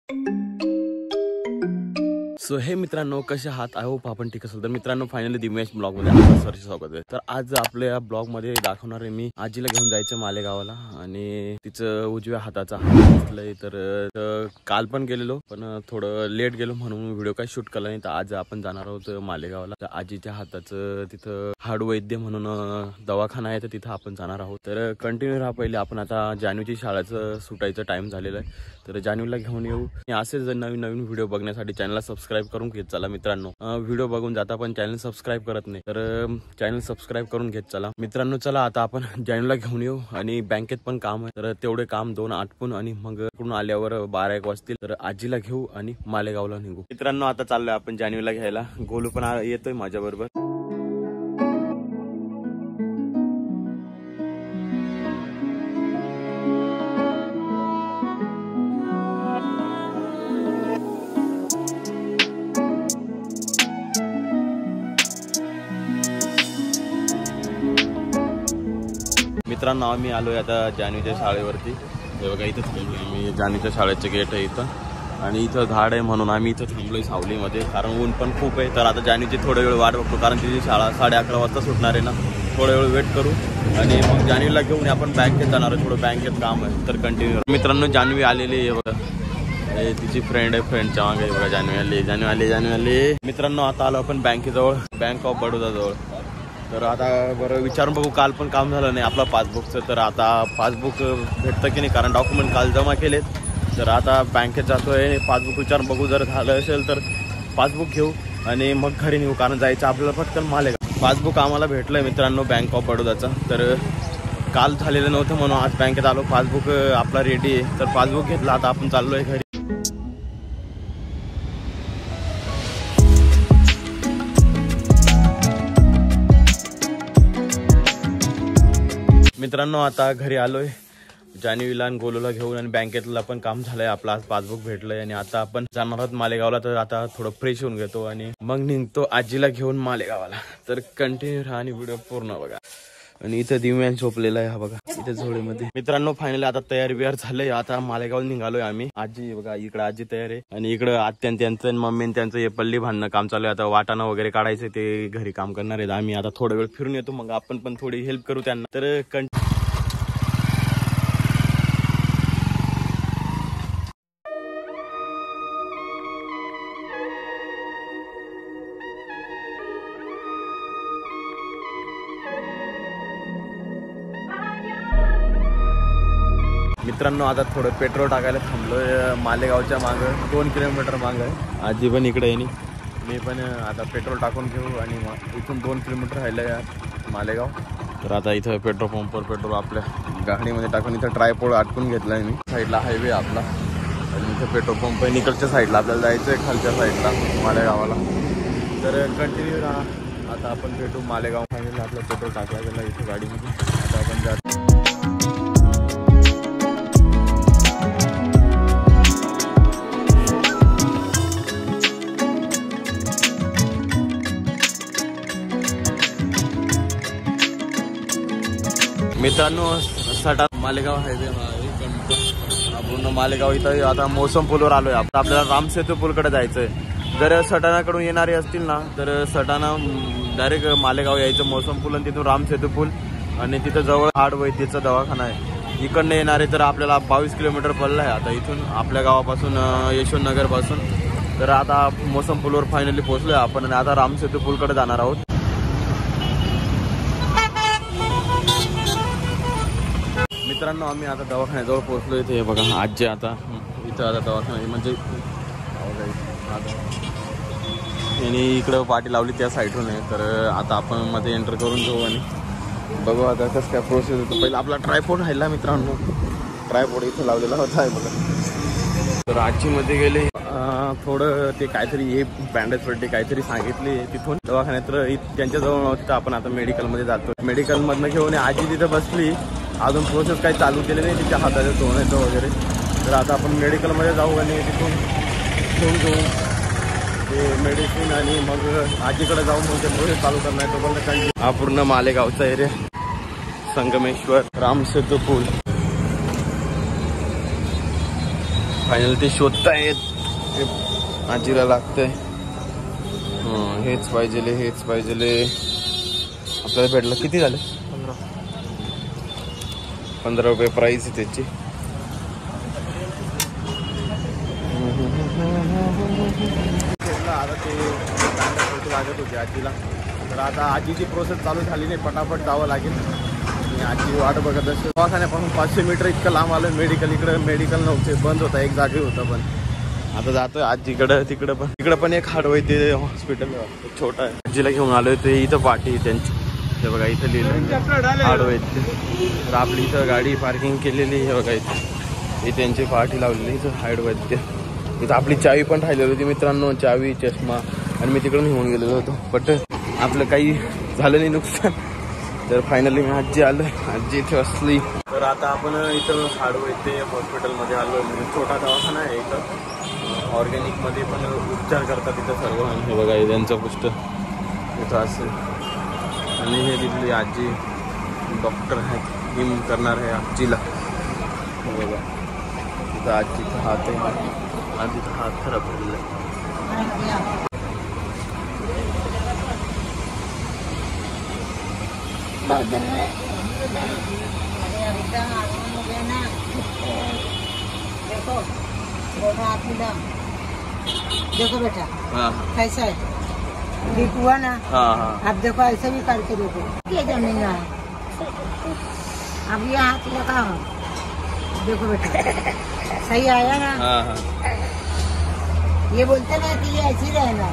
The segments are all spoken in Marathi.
सो हे मित्रांनो, कसे आहात? आय होप आपण ठीक असेल. तर मित्रांनो, फायनली दिव्यांश ब्लॉग मध्ये आपलं सरचे स्वागत आहे. तर आज आपल्या ब्लॉग मध्ये दाखवणार आहे मी आजीला घेऊन जायचं मालेगावला आणि तिचं उजव्या हाताचा हात दिसलंय. तर काल पण गेलेलो, पण थोडं लेट गेलो म्हणून व्हिडिओ काही शूट केला नाही. तर आज आपण जाणार आहोत मालेगावला. तर आजीच्या हाताचं तिथं हाडवैद्य म्हणून दवाखाना आहे, तर तिथं आपण जाणार आहोत. तर कंटिन्यू राहा. पहिले आपण आता जान्हवीची शाळेचं सुटायचं टाइम झालेलं आहे, तर जान्हवीला घेऊन येऊ. असेच नवीन नवीन व्हिडिओ बघण्यासाठी चॅनलला सबस्क्राईब करून घेत चला. मित्रांनो, व्हिडिओ बघून जाता पण चॅनल सबस्क्राईब करत नाही, तर चॅनल सबस्क्राईब करून घेत चला. मित्रांनो, चला आता आपण जान्हवीला घेऊन येऊ. आणि बँकेत पण काम आहे, तर तेवढे काम 2 आटपून आणि मग इकडून आल्यावर 12-1 वाजतील. तर आजीला घेऊ आणि मालेगावला निघू. मित्रांनो, आता चाललोय आपण जान्हवीला घ्यायला. गोलू पण येतोय माझ्या बरोबर. मित्रांनो, आम्ही आलोय आता जान्हवीच्या शाळेवरती. हे बघा, इथं थांबलोय आम्ही. जान्हवीच्या शाळेचं गेट आहे इथं, आणि इथं झाड आहे म्हणून आम्ही इथं थांबलोय सावलीमध्ये, कारण ऊन पण खूप आहे. तर आता जान्हवीची थोडा वेळ वाट बघतो, कारण तिची शाळा 11:30 वाजता सुटणार आहे ना. थोडा वेळ वेट करू आणि मग जान्हवीला घेऊन आपण बँकेत जाणार आहे. थोडं बँकेत काम आहे, तर कंटिन्यू. मित्रांनो, जान्हवी आलेली आहे बघा. हे तिची फ्रेंड आहे, फ्रेंडच्या मागे बघा जान्हवी आली. मित्रांनो, आता आलो आपण बँकेजवळ, बँक ऑफ बडोदा जवळ. तर आता बरं विचारून बघू, काल पण काम झालं नाही आपलं पासबुकचं. तर आता पासबुक भेटतं की नाही, कारण डॉक्युमेंट काल जमा केलेत. तर आता बँकेत जातोय, पासबुक विचारून बघू. जर झालं असेल तर पासबुक घेऊ आणि मग घरी नेऊ, कारण जायचं आपल्याला पटकन मालेगाव. पासबुक आम्हाला भेटलंय मित्रांनो बँक ऑफ बडोदाचं. तर काल झालेलं नव्हतं म्हणून आज बँकेत आलो. पासबुक आपला रेडी आहे, तर पासबुक घेतलं. आता आपण चाललोय घरी. मित्रांनो, आता घरी आलोय. जान्हवीला आणि गोलूला घेऊन, आणि बँकेतला पण काम झालंय आपलं. आज पासबुक भेटलंय आणि आता आपण जाणार आहोत मालेगावला. तर आता थोडं फ्रेश होऊन घेतो आणि मग निघतो आजीला घेऊन मालेगावला. तर कंटिन्यू राहा आणि व्हिडिओ पूर्ण बघा. आणि इथं दिव्यांश झोपलेला आहे, हा बघा इथे झोळीमध्ये. मित्रांनो, फायनली आता तयारी बियार झालंय. आता मालेगावला निघालोय आम्ही. आजी बघा, इकडे आजी तयार आहे, आणि इकडं आत्यान त्यांचं मम्मी त्यांचं हे पल्ली बांधणं काम चालू आहे. आता वाटाणा वगैरे काढायचं, ते घरी काम करणार आहेत. आम्ही आता थोडा वेळ फिरून येतो, मग आपण पण थोडी हेल्प करू त्यांना. तर मित्रांनो, आता थोडं पेट्रोल टाकायला थांबलोय मालेगावच्या मागं. 2 किलोमीटर मागं आहे. आजी पण इकडे आहे, मी पण आता पेट्रोल टाकून घेऊ. आणि इथून 2 किलोमीटर राहिलं मालेगाव. तर आता इथं पेट्रोल पंपवर पेट्रोल आपल्या गाडीमध्ये टाकून इथं ट्रायपोड आटकून घेतलाय मी. साईडला हायवे आपला, आणि इथं पेट्रोल पंप आहे. इकडच्या साईडला आपल्याला जायचं आहे, खालच्या साईडला मालेगावाला. तर कंटिन्यू राहा. आता आपण भेटू मालेगाव. फायनली आपलं पेट्रोल टाकला गेला इथं गाडीमध्ये. आता आपण जातो. मित्रांनो, सटाणा मालेगाव हायवे हा पूर्ण मालेगाव. इथं आता मौसम पूलवर आलोय. आपल्याला रामसेतू पूलकडे जायचंय. जर सटाणाकडून येणारे असतील ना, तर सटाणा डायरेक्ट मालेगाव यायचं, मौसम पूल, आणि तिथून रामसेतू पूल, आणि तिथं जवळ हाडवैद्यचा दवाखाना आहे. इकडनं येणारे तर आपल्याला 22 किलोमीटर पडलं आहे आता इथून, आपल्या गावापासून, यशवंतनगर पासून. तर आता मौसम पूलवर फायनली पोहोचलोय आपण, आणि आता रामसेतू पूलकडे जाणार आहोत. मित्रांनो, आम्ही आता दवाखान्याजवळ पोहोचलो. इथे बघा आजी आता इथं आता दवाखाना म्हणजे यांनी इकडं पाठी लावली त्या साईडून आहे. तर आता आपण मध्ये एंटर करून घेऊ आणि बघू आता कसं काय प्रोसेस होतं. पहिला आपला ट्रायपोड राहिला मित्रांनो, ट्रायपोड इथं लावलेला होता आहे बघा. तर आजीमध्ये गेले, थोडं ते काहीतरी हे बँडेज पट्टी काहीतरी सांगितली तिथून दवाखान्यात. तर त्यांच्याजवळ नव्हती, तर आपण आता मेडिकलमध्ये जातो. मेडिकलमधनं घेऊन आजी तिथं बसली. अजून प्रोसेस काही चालू केली नाही तिच्या हाताचं धुण्याचं वगैरे. तर आता आपण मेडिकलमध्ये जाऊ आणि तिथून घेऊन घेऊ ते मेडिसिन, आणि मग आजीकडे जाऊन मग ते प्रोसेस चालू करणार. तोपर्यंत हा पूर्ण मालेगावचा एरिया, संगमेश्वर, रामसेतू पूल, फायनल ते शोधतायत. आजीला लागतंय. हेच पाहिजे हेच पाहिजे. आपल्याला भेटलं. किती झाले? 15 रुपये प्राइस आहे त्याची. आता ते लागत होते आजीला. तर आता आजीची प्रोसेस चालू झाली नाही. पटापट जावं लागेल. आणि आजी वाट बघत असते. दवाखान्यापासून 500 मीटर इतकं लांब आलं. मेडिकल इकडे मेडिकल नव्हते, बंद होता. एक जागी होतं पण. आता जातोय आजीकडं. तिकडं पण एक हाडवैद्य हॉस्पिटल छोटा आहे. आजीला घेऊन आलोय. ते इथं पाठी त्यांची. हे बघा इथं लिहिलं हाडवैद्य. तर आपली इथं गाडी पार्किंग केलेली. हे बघा इथे त्यांची पाठी लावलेली. इथं हाडवैद्य. इथं आपली चावी पण राहिलेली होती मित्रांनो. चावी, चष्मा. आणि मी तिकडून घेऊन गेलेलो होतो. बट आपलं काही झालं नाही नुकसान. तर फायनली मी आजी आलोय. आजी इथे असली. तर आता आपण इथं हाडवैद्य हॉस्पिटलमध्ये आलो. म्हणजे छोटा दवाखाना आहे इथं. ऑर्गॅनिकमध्ये पण उपचार करतात इथं सर्व. हे बघा त्यांचं पुस्तक इथं असेल. आणि हे तिथली आजी डॉक्टर आहेत. हिम करणार आहे आजीला. हे बघा इथं आजीचा हात आहे. आजीचा हात खराब झालेला आहे. देखो बेटा कैसा है? ठीक हुआ ना? अब देखो ऐसे भी करके देखो. ये जमीन है. अब ये हाथ लगाओ. देखो बेटा सही आया ना? ये बोलते ना कि ये ऐसे ही रहेगा.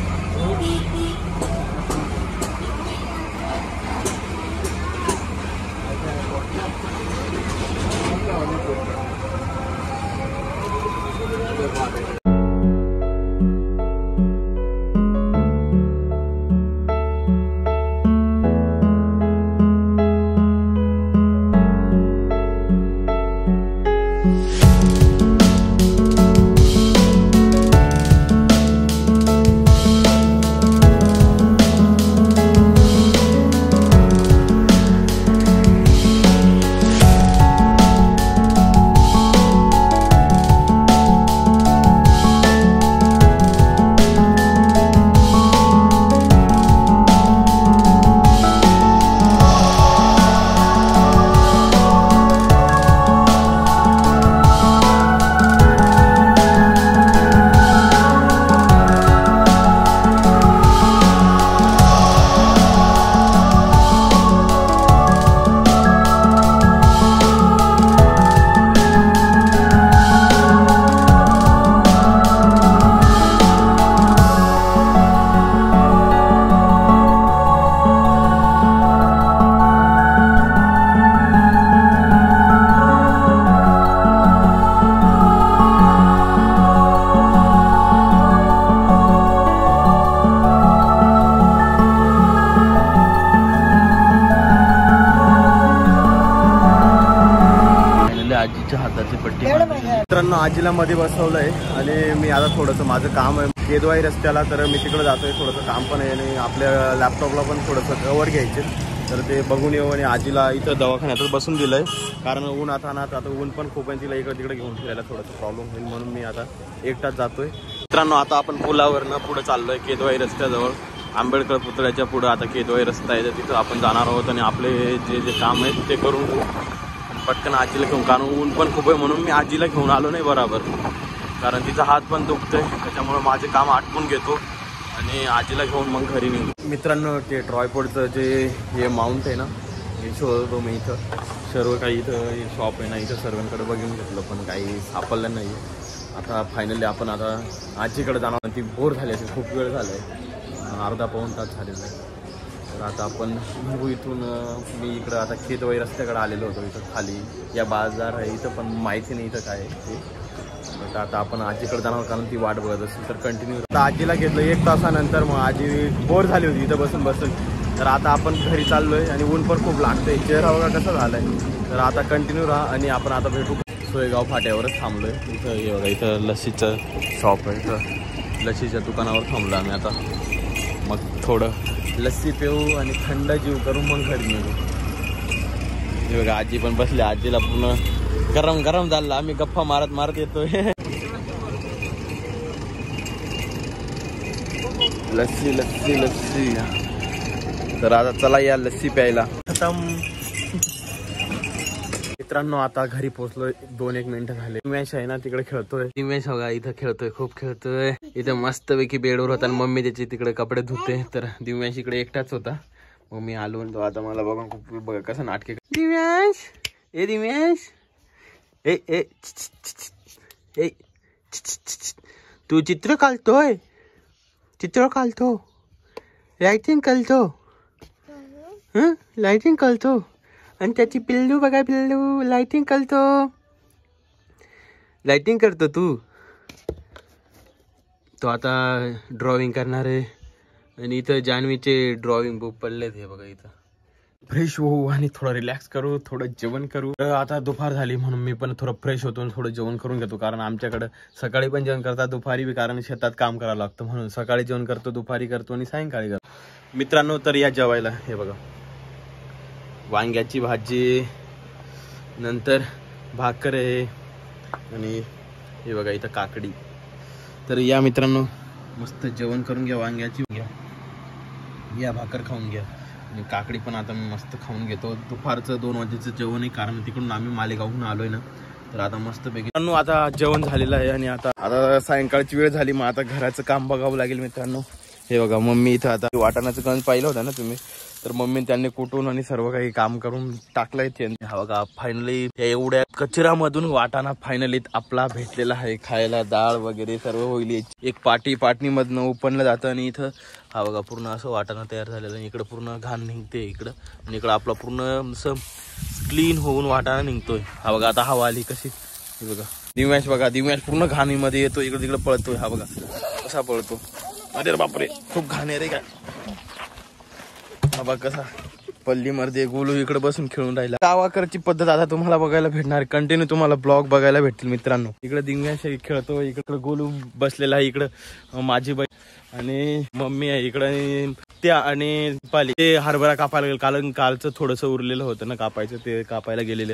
आजीच्या हाताची पट्टी. मित्रांनो आजीला मध्ये बसवलंय. आणि मी आता थोडंसं माझं काम आहे केदवाई रस्त्याला. तर मी तिकडे जातोय. थोडंसं काम पण आहे. आणि आपल्या लॅपटॉपला पण थोडंसं कवर घ्यायचे. तर ते बघून येऊ. आणि आजीला इथं दवाखान्यातच बसून दिलंय. कारण ऊन आता ऊन पण खूप आहे. तिला इकडे तिकडे घेऊन फिरायला थोडंसं प्रॉब्लेम होईल. म्हणून मी आता एकटाच जातोय. मित्रांनो आता आपण पुलावरनं पुढे चाललोय. केदवाई रस्त्याजवळ आंबेडकर पुतळ्याच्या पुढं आता केदवाई रस्ता आहे. तिथं आपण जाणार आहोत. आणि आपले जे काम आहेत ते करून घेऊ. पटकन आजीला घेऊन. कारण ऊन पण खूप आहे. म्हणून मी आजीला घेऊन आलो नाही बरोबर. कारण तिचा हात पण दुखतोय. त्याच्यामुळे माझे काम आटपून घेतो. आणि आजीला घेऊन मग घरी निघू. मित्रांनो ते ट्रायपॉडचं हे माउंट आहे ना, हे शोधतो मी इथं. सर्व काही इथं शॉप आहे ना, इथं सर्वांकडे बघून घेतलं पण काही सापडलं नाही. आता फायनली आपण आता आजीकडे जाणार. ती बोर झाली असेल. खूप वेळ झाला आहे. अर्धा पाऊण तास झालेला आहे. तर आता आपण निघू इथून. मी इकडं आता केदवाई रस्त्याकडे आलेलो होतो. इथं खाली या बाजार आहे. इथं पण माहिती नाही इथं काय आहे ते. बट आता आपण आजीकडे जाणार कारण ती वाट बघत असेल. तर कंटिन्यू आता आजीला घेतलं 1 तासानंतर. मग आजी बोर झाली होती इथं बसून बसून. तर आता आपण घरी चाललोय. आणि ऊन पण खूप लागतंय. चेहरा वगैरे कसा झालाय. तर आता कंटिन्यू राहा. आणि आपण आता भेटू. सोयगाव फाट्यावरच थांबलोय. इथं हे बघा इथं लस्सीचं शॉप आहे. इथं लस्सीच्या दुकानावर थांबलो आम्ही आता. मग थोडं लस्सी पिऊ आणि थंड जीव करू मग घरी निघू. हे बघा आजी पण बसले. आजीला पूर्ण गरम गरम झालं. आम्ही गप्पा मारत मारत येतोय. लस्सी लस्सी लस्सी. तर आता चला या लस्सी प्यायला. खतम. मित्रांनो आता घरी पोहोचलोय. 2-1 मिनिटं झाले. दिव्यांश आहे ना तिकडे खेळतोय. दिव्यांश बघा इथं खेळतोय, खूप खेळतोय. इथं मस्त पैकी बेडवर होता आणि मम्मी त्याची तिकडे कपडे धुते. तर दिव्यांश इकडे एकटाच होता. मम्मी आलो तो आता मला बघा खूप बघा कसं नाटके. दिव्यांश ए दिव्यांश ए ए ए तू चित्र काढतोय. चित्र काढतो. लाइटिंग करतो. लाइटिंग करतो. आणि त्याची पिल्लू बघा पिल्लू लाइटिंग करतो. लाइटिंग करतो तू. तो आता ड्रॉइंग करणार आहे. आणि इथं जान्हवीचे ड्रॉइंग बुक पडलेत हे बघा. इथं फ्रेश होऊ आणि थोडं रिलॅक्स करू, थोडं जेवण करू. आता दुपार झाली म्हणून मी पण थोडं फ्रेश होतो आणि थोडं जेवण करून घेतो. कारण आमच्याकडे सकाळी पण जेवण करतात, दुपारी बी, कारण शेतात काम करावं लागतं म्हणून सकाळी जेवण करतो, दुपारी करतो आणि सायंकाळी करतो. मित्रांनो तर या जेवायला. हे बघा वांग्याची भाजी, नंतर भाकर आहे आणि हे बघा इथं काकडी. तर या मित्रांनो मस्त जेवण करून घ्या. वांग्याची घ्या, या भाकर खाऊन घ्या आणि काकडी पण आता मी मस्त खाऊन घेतो. दुपारचं 2 वाजेचं जेवण आहे कारण तिकडून आम्ही मालेगावहून आलोय ना. तर आता मस्त पैकी आता जेवण झालेलं आहे आणि आता सायंकाळची वेळ झाली. मग आता घराचं काम बघावं लागेल मित्रांनो. हे बघा मम्मी इथं आता वाटाणाचं कण पाहिलं होतं ना तुम्ही, तर मम्मी त्यांनी कुटून आणि सर्व काही काम करून टाकलंय. हा बघा फायनली एवढ्या कचऱ्यामधून वाटाणा फायनली आपला भेटलेला आहे खायला. डाळ वगैरे सर्व होईल. एक पाटणीमधनं उपणलं जातं आणि इथं हा बघा पूर्ण असं वाटाणा तयार झालेलं आहे. इकडं पूर्ण घाण निघते इकडं आणि इकडं आपला पूर्ण असं क्लीन होऊन वाटाणा निघतोय. हा बघा आता हवा आली कशी. हे बघा दिव्यांश बघा, दिव्यांश पूर्ण घाणीमध्ये येतो, इकडे तिकडे पळतोय. हा बघा कसा पळतो. अरे बापरे खूप घाण आहे रे काय. हा बघा कसा पल्लीमध्ये गोलू इकडे बसून खेळून राहिला. गावाकडची पद्धत आता तुम्हाला बघायला भेटणार. कंटिन्यू तुम्हाला ब्लॉग बघायला भेटतील मित्रांनो. इकडे दिव्यांश खेळतो, इकडे गोलू बसलेला आहे, इकडं माझी बाई आणि मम्मी आहे इकडे. त्या आणि पाली ते हरभरा कापायला गेले. कारण कालचं थोडंसं उरलेलं होतं ना कापायचं, ते कापायला गेलेले.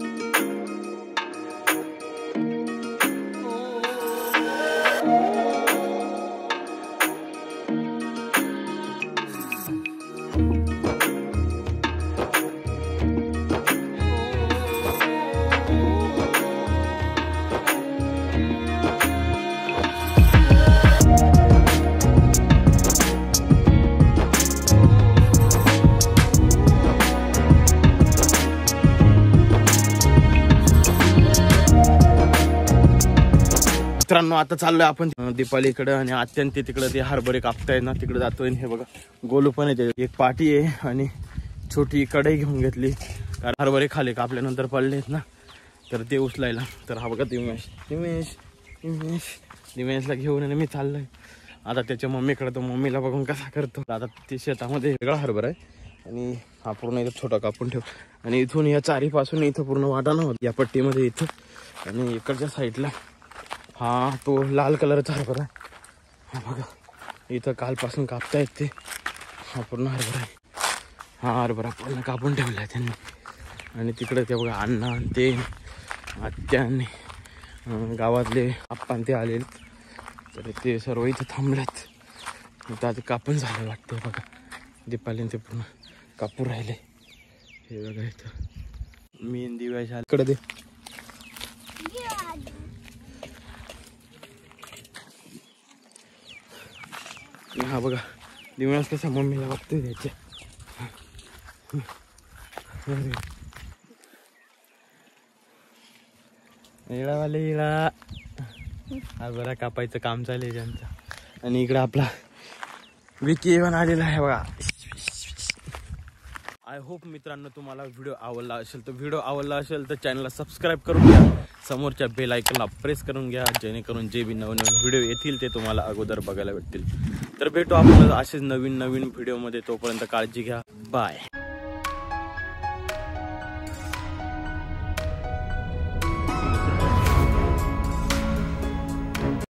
मित्रांनो आता चाललोय आपण दीपालीकडे आणि अत्यंत तिकडे ते हरभरे कापताय ना तिकडे जातोय. हे बघा गोलू पण येते. एक पाटी आहे आणि छोटी कढई घेऊन घेतली कारण हरभरे खाले कापल्यानंतर पडलेत ना, तर ते उचलायला. तर हा बघा दिव्यांशला घेऊन आणि मी चाललोय आता त्याच्या मम्मीकडे. तो मम्मीला बघून कसा करतो. आता ते शेतामध्ये वेगळा हरभरा आहे आणि हा पूर्ण इथं छोटा कापून ठेव आणि इथून या चारीपासून इथं पूर्ण वाटाणा होत या पट्टीमध्ये इथं आणि इकडच्या साईडला हा तो लाल कलरचा हरभरा आहे. हा बघा इथं कालपासून कापतायत ते. हा पूर्ण हरभरा आहे. हा हरभरा पूर्ण कापून ठेवला आहे त्यांनी. आणि तिकडे ते बघा अण्णा ते आत्याने गावातले आप्पान ते आलेले, तर ते सर्व इथं थांबलेत. इथं आता कापून झालं वाटतं. बघा दीपालीने ते पूर्ण कापून राहिले. हे बघा इथं मी दिव्याच्या इकडे दे. हा बघा दिव्यांश कसा मम्मीला बघतोय त्याच्या. इळावाले इळा हा बरा कापायचं काम चालू आहे त्यांचं. आणि इकडे आपला विकी पण आलेला आहे बघा. आय होप मित्रांनो तुम्हाला व्हिडिओ आवडला असेल तर चॅनलला सबस्क्राईब करून घ्या. समोरच्या बेल आयकॉनला प्रेस करून घ्या जेणेकरून जे बी नवनवीन व्हिडिओ येतील ते तुम्हाला अगोदर बघायला भेटतील. तर भेटू आपण असेच नवीन व्हिडिओमध्ये. तोपर्यंत काळजी घ्या. बाय.